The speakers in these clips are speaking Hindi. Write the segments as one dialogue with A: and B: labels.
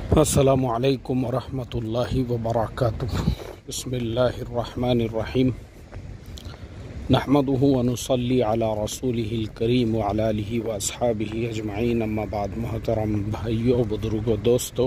A: अस्सलामु अलैकुम वरहमतुल्लाहि वबरकातुहू। बिस्मिल्लाहिर्रहमानिर्रहीम। नहमदुहु व नुसल्ली अला रसूलिहिल करीम व अला आलिहि व अस्हाबिहि अजमईन, अम्मा बाद। मोहतरम भाइयों, बुजुर्गों, दोस्तों,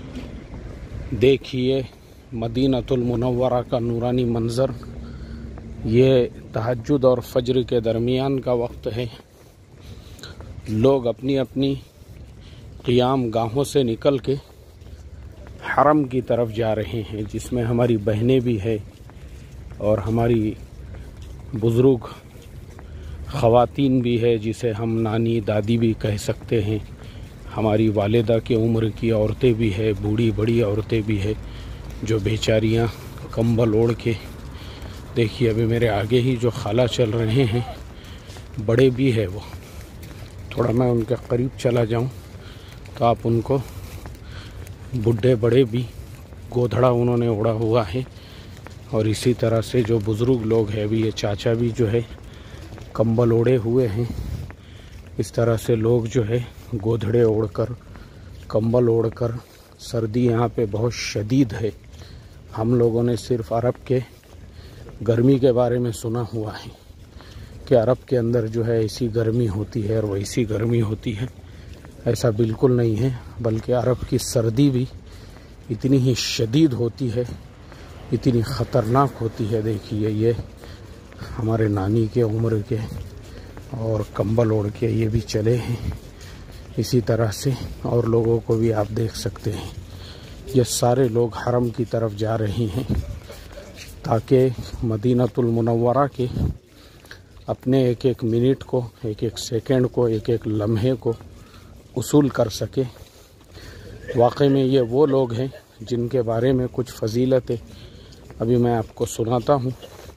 A: देखिए मदीनतुल मुनव्वरा का नूरानी मंज़र। ये तहज्जुद और फज्र के दरमियान का वक्त है। लोग अपनी अपनी क़ियाम गाहों से निकल के हरम की तरफ जा रहे हैं, जिसमें हमारी बहनें भी है और हमारी बुज़ुर्ग ख़वातीन भी है, जिसे हम नानी दादी भी कह सकते हैं। हमारी वालिदा की उम्र की औरतें भी है, बूढ़ी बड़ी औरतें भी है, जो बेचारियां कंबल ओढ़ के। देखिए अभी मेरे आगे ही जो खाला चल रहे हैं, बड़े भी है वो। थोड़ा मैं उनके करीब चला जाऊं तो आप उनको, बूढ़े बड़े भी, गोधड़ा उन्होंने ओढ़ा हुआ है। और इसी तरह से जो बुज़ुर्ग लोग हैं, अभी ये चाचा भी जो है कंबल ओढ़े हुए हैं। इस तरह से लोग जो है गोधड़े ओढ़कर, कंबल ओढ़कर, सर्दी यहाँ पे बहुत शदीद है। हम लोगों ने सिर्फ अरब के गर्मी के बारे में सुना हुआ है कि अरब के अंदर जो है ऐसी गर्मी होती है और वैसी गर्मी होती है। ऐसा बिल्कुल नहीं है, बल्कि अरब की सर्दी भी इतनी ही शदीद होती है, इतनी ख़तरनाक होती है। देखिए ये हमारे नानी के उम्र के और कंबल ओढ़ के ये भी चले हैं। इसी तरह से और लोगों को भी आप देख सकते हैं। ये सारे लोग हरम की तरफ जा रहे हैं ताकि मदीनतुल मुनव्वरा के अपने एक एक मिनट को, एक एक सेकंड को, एक एक लम्हे को उसूल कर सके। वाकई में ये वो लोग हैं जिनके बारे में कुछ फ़जीलतें अभी मैं आपको सुनाता हूँ।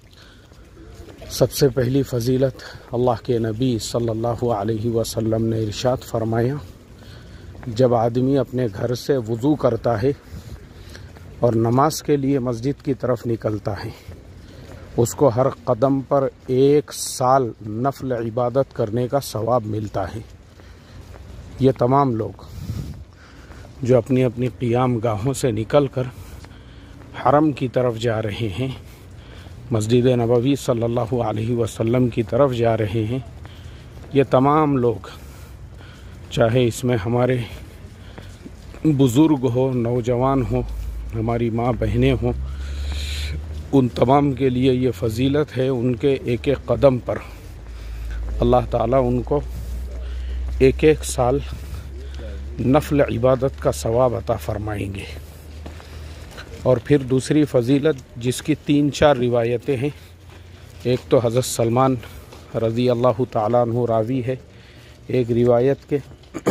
A: सबसे पहली फ़जीलत, अल्लाह के नबी सल्लल्लाहु अलैहि वसल्लम ने इरशाद फरमाया, जब आदमी अपने घर से वज़ू करता है और नमाज के लिए मस्जिद की तरफ निकलता है, उसको हर कदम पर 1 साल नफल इबादत करने का सवाब मिलता है। ये तमाम लोग जो अपनी अपनी क़ियाम गाहों से निकलकर हरम की तरफ जा रहे हैं, मस्जिद नबवी सल्लल्लाहु अलैहि वसल्लम की तरफ जा रहे हैं, ये तमाम लोग, चाहे इसमें हमारे बुज़ुर्ग हो, नौजवान हो, हमारी माँ बहनें हों, उन तमाम के लिए ये फ़जीलत है। उनके एक एक कदम पर अल्लाह ताला उनको 1-1 साल नफल इबादत का सवाब अता फरमाएंगे। और फिर दूसरी फ़जीलत, जिसकी 3-4 रिवायतें हैं। एक तो हज़रत सलमान रज़ी अल्लाह ताला अन्हु रावी है एक रिवायत के।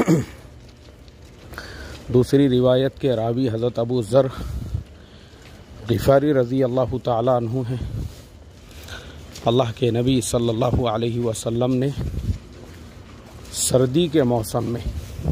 A: दूसरी रिवायत के रावी हज़रत अबू ज़र ग़िफ़ारी रज़ी अल्लाह ताला अन्हु हैं। अल्लाह के नबी सल्लल्लाहु अलैहि वसल्लम ने सर्दी के मौसम में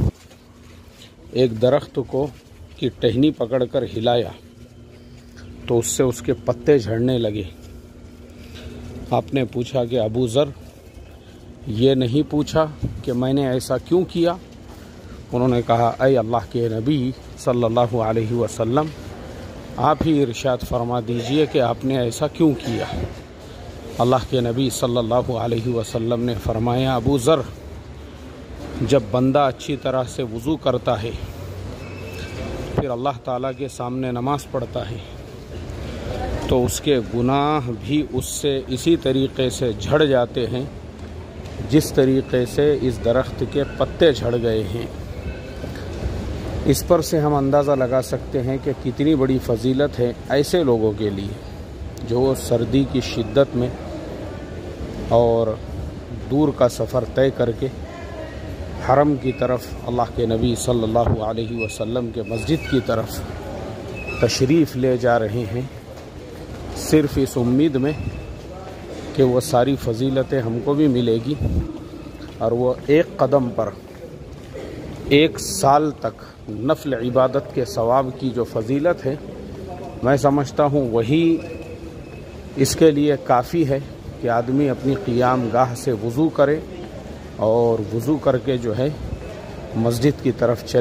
A: एक दरख्त को की टहनी पकड़कर हिलाया तो उससे उसके पत्ते झड़ने लगे। आपने पूछा कि अबू ज़र, ये नहीं पूछा कि मैंने ऐसा क्यों किया? उन्होंने कहा, ऐ अल्लाह के नबी सल्लल्लाहु अलैहि वसल्लम, आप ही इरशाद फरमा दीजिए कि आपने ऐसा क्यों किया। अल्लाह के नबी सल्लल्लाहु अलैहि वसल्लम ने फरमाया, अबू ज़र, जब बंदा अच्छी तरह से वज़ू करता है, फिर अल्लाह ताला के सामने नमाज़ पढ़ता है, तो उसके गुनाह भी उससे इसी तरीक़े से झड़ जाते हैं जिस तरीक़े से इस दरख्त के पत्ते झड़ गए हैं। इस पर से हम अंदाज़ा लगा सकते हैं कि कितनी बड़ी फ़जीलत है ऐसे लोगों के लिए जो सर्दी की शिद्दत में और दूर का सफ़र तय करके हरम की तरफ, अल्लाह के नबी सल्लल्लाहु अलैहि वसल्लम के मस्जिद की तरफ तशरीफ़ ले जा रहे हैं, सिर्फ़ इस उम्मीद में कि वो सारी फ़जीलतें हमको भी मिलेगी और वो एक कदम पर 1 साल तक नफल इबादत के सवाब की जो फ़जीलत है, मैं समझता हूँ वही इसके लिए काफ़ी है कि आदमी अपनी क़ियाम गाह से वज़ू करे और वज़ू करके जो है मस्जिद की तरफ चले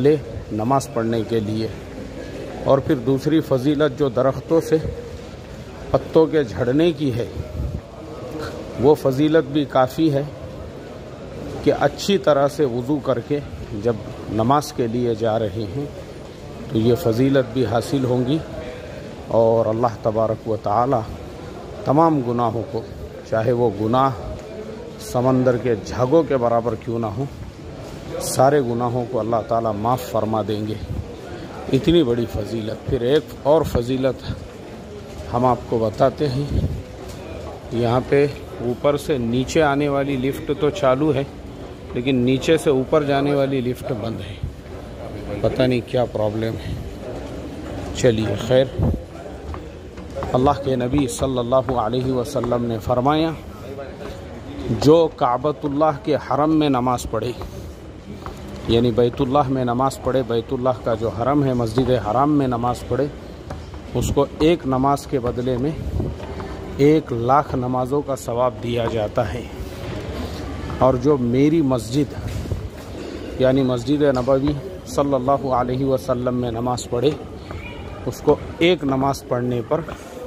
A: नमाज़ पढ़ने के लिए। और फिर दूसरी फजीलत जो दरख्तों से पत्तों के झड़ने की है, वो फजीलत भी काफ़ी है कि अच्छी तरह से वज़ू करके जब नमाज के लिए जा रहे हैं तो ये फजीलत भी हासिल होंगी और अल्लाह तबारक व तआला तमाम गुनाहों को, चाहे वो गुनाह समंदर के झागों के बराबर क्यों ना हो, सारे गुनाहों को अल्लाह ताला माफ़ फरमा देंगे। इतनी बड़ी फजीलत। फिर एक और फजीलत हम आपको बताते हैं। यहाँ पे ऊपर से नीचे आने वाली लिफ्ट तो चालू है, लेकिन नीचे से ऊपर जाने वाली लिफ्ट बंद है, पता नहीं क्या प्रॉब्लम है। चलिए खैर, अल्लाह के नबी सल्लल्लाहु अलैहि वसल्लम ने फरमाया, जो काबतुल्लाह के हरम में नमाज़ पढ़े, यानी बैतुल्लाह में नमाज़ पढ़े, बैतुल्लाह का जो हरम है, मस्जिद हराम में नमाज़ पढ़े, उसको एक नमाज के बदले में 1,00,000 नमाज़ों का सवाब दिया जाता है। और जो मेरी मस्जिद यानी मस्जिद नबवी सल्लल्लाहु अलैहि वसल्लम में नमाज़ पढ़े, उसको एक नमाज़ पढ़ने पर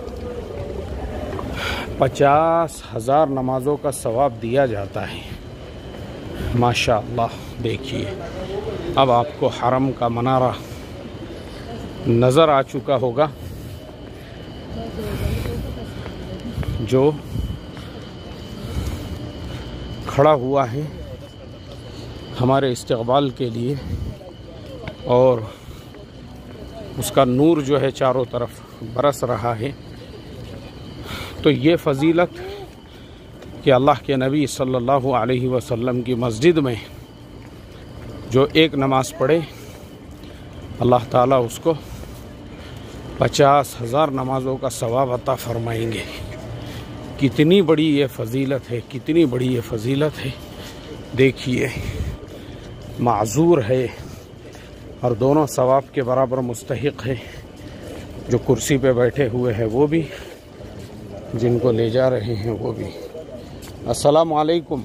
A: 50,000 नमाज़ों का सवाब दिया जाता है। माशाअल्लाह। देखिए, अब आपको हरम का मनारा नज़र आ चुका होगा, जो खड़ा हुआ है हमारे इस्तक़बाल के लिए, और उसका नूर जो है चारों तरफ बरस रहा है। तो ये फ़जीलत कि अल्लाह के नबी सल्लल्लाहु अलैहि वसल्लम की मस्जिद में जो एक नमाज़ पढ़े, अल्लाह ताला उसको 50,000 नमाज़ों का सवाब अता फरमाएंगे। कितनी बड़ी ये फ़जीलत है, कितनी बड़ी ये फ़जीलत है। देखिए, माज़ूर है और दोनों सवाब के बराबर मुस्तहिक़ है। जो कुर्सी पे बैठे हुए हैं वो भी, जिनको ले जा रहे हैं वो भी। अस्सलामु अलैकुम।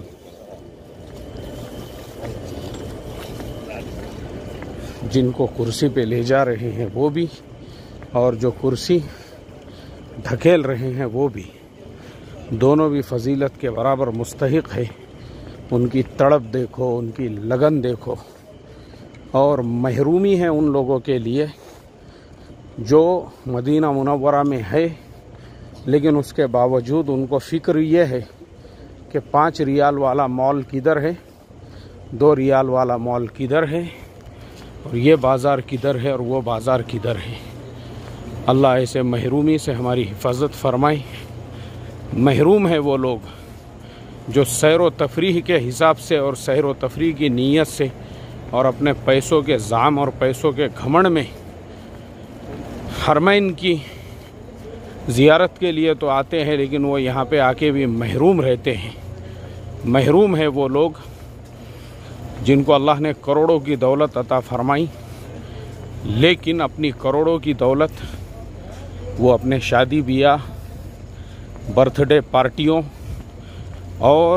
A: जिनको कुर्सी पे ले जा रहे हैं वो भी, और जो कुर्सी ढकेल रहे हैं वो भी, दोनों भी फजीलत के बराबर मुस्तहिक़ है। उनकी तड़प देखो, उनकी लगन देखो। और महरूमी है उन लोगों के लिए जो मदीना मुनव्वरा में है, लेकिन उसके बावजूद उनको फ़िक्र ये है कि 5 रियाल वाला मॉल किधर है, 2 रियाल वाला मॉल किधर है, और ये बाज़ार किधर है, और वो बाज़ार किधर है। अल्लाह ऐसे महरूमी से हमारी हिफाजत फरमाए। महरूम है वो लोग जो सैर व तफरीह के हिसाब से और सैर व तफरीह की नीयत से और अपने पैसों के जाम और पैसों के घमंड में हरमैन की ज़ियारत के लिए तो आते हैं, लेकिन वो यहाँ पे आके भी महरूम रहते हैं। महरूम है वो लोग जिनको अल्लाह ने करोड़ों की दौलत अता फरमाई, लेकिन अपनी करोड़ों की दौलत वो अपने शादी ब्याह, बर्थडे पार्टियों और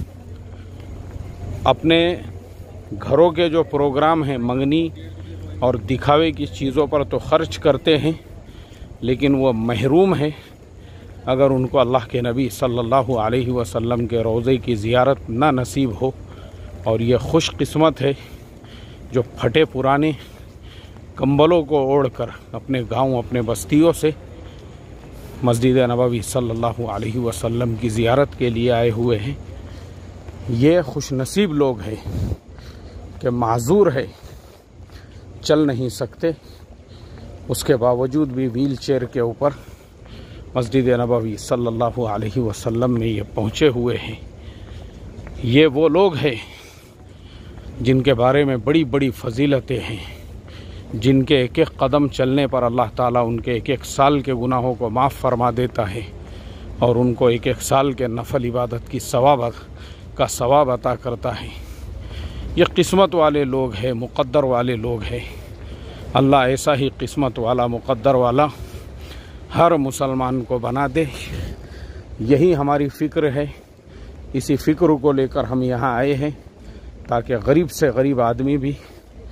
A: अपने घरों के जो प्रोग्राम हैं, मंगनी और दिखावे की चीज़ों पर तो खर्च करते हैं, लेकिन वो महरूम है अगर उनको अल्लाह के नबी सल्लल्लाहु अलैहि वसल्लम के रोज़े की ज़ियारत ना नसीब हो। और ये खुशकिस्मत है जो फटे पुराने कंबलों को ओढ़कर अपने गांव, अपने बस्तियों से मस्जिद नबवी सल्लल्लाहु अलैहि वसल्लम की ज़ियारत के लिए आए हुए हैं। ये खुशनसीब लोग हैं कि माज़ूर है, चल नहीं सकते, उसके बावजूद भी व्हील चेयर के ऊपर मस्जिद नबवी सल्लल्लाहु अलैहि वसल्लम में ये पहुँचे हुए हैं। ये वो लोग हैं जिनके बारे में बड़ी बड़ी फजीलतें हैं, जिनके एक एक कदम चलने पर अल्लाह ताला उनके एक एक साल के गुनाहों को माफ़ फरमा देता है और उनको एक एक साल के नफल इबादत की सवाब अता करता है। ये किस्मत वाले लोग हैं, मुक़द्दर वाले लोग हैं। अल्लाह ऐसा ही किस्मत वाला, मुक़द्दर वाला हर मुसलमान को बना दे। यही हमारी फ़िक्र है। इसी फ़िक्र को लेकर हम यहाँ आए हैं ताकि गरीब से गरीब आदमी भी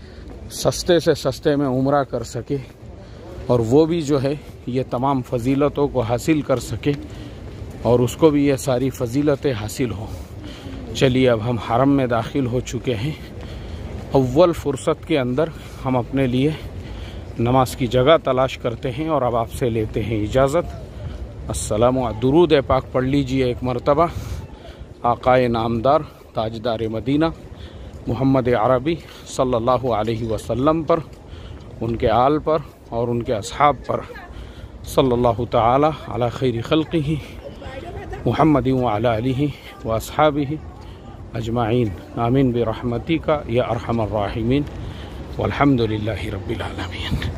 A: सस्ते से सस्ते में उम्रा कर सके और वो भी जो है ये तमाम फजीलतों को हासिल कर सके और उसको भी ये सारी फजीलतें हासिल हो। चलिए अब हम हरम में दाखिल हो चुके हैं। अव्वल फ़ुर्सत के अंदर हम अपने लिए नमाज की जगह तलाश करते हैं और अब आपसे लेते हैं इजाज़त। अस्सलामु दुरूद पाक पढ़ लीजिए एक मरतबा आकाए नामदार ताजदार मदीना मोहम्मद अरबी सल्लल्लाहु अलैहि वसल्लम पर, उनके आल पर और उनके अस्हाब पर सल्लल्लाहु ताला अला खैरि खल्क़िही मुहम्मद व अला आलिही व अस्हाबिही अजमाइन आमीन बिरहमतिका या अरहमर राहिमीन वल्हम्दुलिल्लाहि रब्बिल आलमीन।